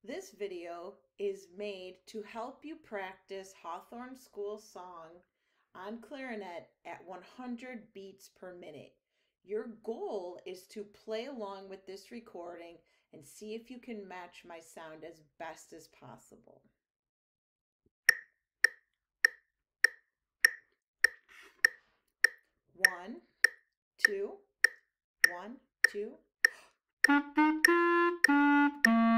This video is made to help you practice Hawthorn School Song on clarinet at 100 beats per minute. Your goal is to play along with this recording and see if you can match my sound as best as possible. 1, 2, 1, 2.